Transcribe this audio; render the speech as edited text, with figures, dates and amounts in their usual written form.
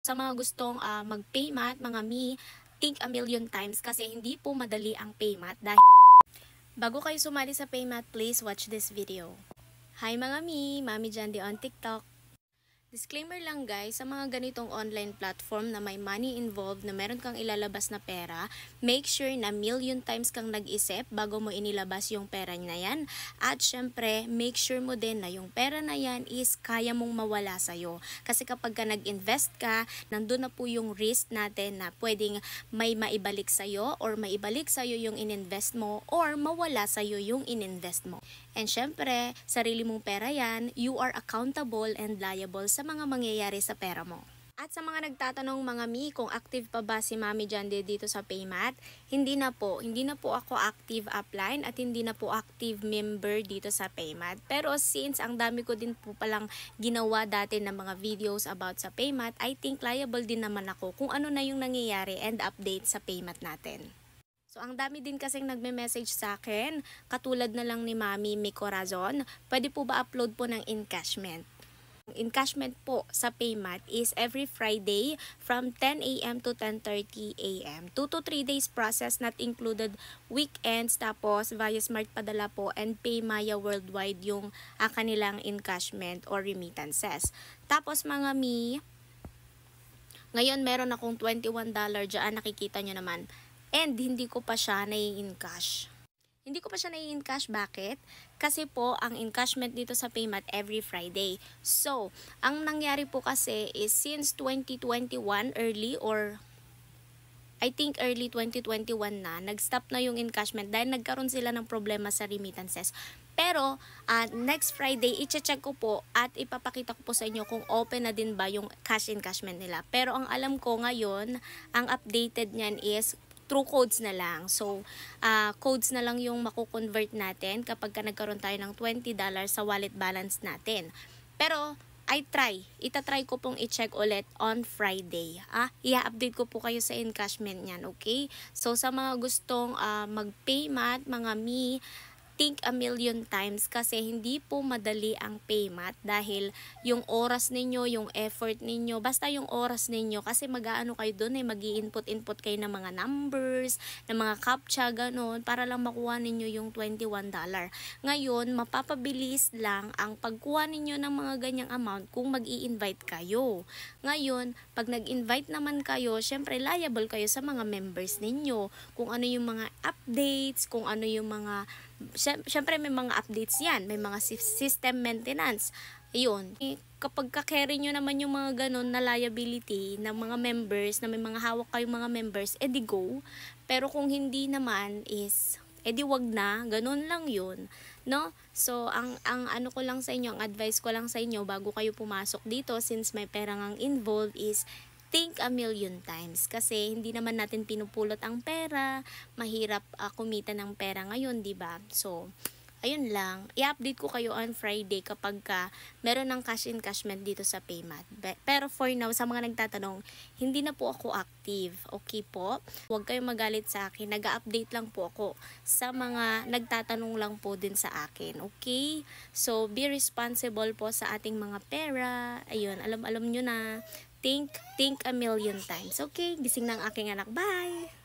Sa mga gustong mag-paymat, mga me, think a million times kasi hindi po madali ang paymat dahil bago kayo sumali sa paymat, please watch this video. Hi mga me, Mami Jandy on TikTok. Disclaimer lang guys, sa mga ganitong online platform na may money involved na meron kang ilalabas na pera, make sure na million times kang nag-isip bago mo inilabas yung pera na yan. At syempre, make sure mo din na yung pera na yan is kaya mong mawala sa'yo. Kasi kapag ka nag-invest ka, nandun na po yung risk natin na pwedeng may maibalik sa'yo or maibalik sa'yo yung ininvest mo or mawala sa'yo yung ininvest mo. And syempre, sarili mong pera yan, you are accountable and liable sa mga mangyayari sa pera mo. At sa mga nagtatanong mga mi kung active pa ba si Mami Jandy dito sa Paymat, hindi na po ako active upline at hindi na po active member dito sa Paymat. Pero since ang dami ko din po palang ginawa dati ng mga videos about sa Paymat, I think liable din naman ako kung ano na yung nangyayari and update sa Paymat natin. So, ang dami din kasing nagme-message sa akin, katulad na lang ni Mami May Corazon, pwede po ba upload po ng encashment? Encashment po sa Paymat is every Friday from 10 a.m. to 10:30 a.m. 2 to 3 days process, not included weekends, tapos via Smart Padala po and PayMaya Worldwide yung kanilang encashment or remittances. Tapos mga mi, ngayon meron akong $21 dyan, nakikita nyo naman. And hindi ko pa siya nai-encash. Hindi ko pa siya nai-encash. Bakit? Kasi po, ang encashment dito sa Paymat every Friday. So, ang nangyari po kasi is since 2021 early or I think early 2021 na, nag-stop na yung encashment dahil nagkaroon sila ng problema sa remittances. Pero, next Friday, i-check ko po at ipapakita ko po sa inyo kung open na din ba yung cash encashment nila. Pero ang alam ko ngayon, ang updated niyan is through codes na lang. So, codes na lang yung makukonvert natin kapag nagkaroon tayo ng $20 sa wallet balance natin. Pero, itatry ko pong i-check ulit on Friday. I-update ko po kayo sa encashment niyan, okay? So, sa mga gustong mag-paymat, mga me, think a million times kasi hindi po madali ang Paymat dahil yung oras ninyo, yung effort ninyo, basta yung oras ninyo kasi mag-aano kayo doon mag-i-input kayo ng mga numbers, ng mga captcha, ganun, para lang makuha ninyo yung $21. Ngayon, mapapabilis lang ang pagkuha ninyo ng mga ganyang amount kung mag-i-invite kayo. Ngayon, pag nag-invite naman kayo, syempre liable kayo sa mga members ninyo, kung ano yung mga updates, kung ano yung mga syempre may mga updates yan, may mga system maintenance. Ayun, kapag ka-carry nyo naman yung mga ganun na liability ng mga members, na may mga hawak kayong mga members, edi go. Pero kung hindi naman is, edi wag na, ganun lang yun. No? So, ang ano ko lang sa inyo, ang advice ko lang sa inyo bago kayo pumasok dito, since may pera ngang involved, is think a million times kasi hindi naman natin pinupulot ang pera, mahirap kumita ng pera ngayon, 'di ba? So, ayun lang. I-update ko kayo on Friday kapag meron ng cash encashment dito sa Paymat. Pero for now, sa mga nagtatanong, hindi na po ako active. Okay po? Huwag kayong magalit sa akin. Nag-update lang po ako sa mga nagtatanong lang po din sa akin. Okay? So, be responsible po sa ating mga pera. Ayun, alam nyo na. Think a million times. Okay? Gising ng aking anak. Bye!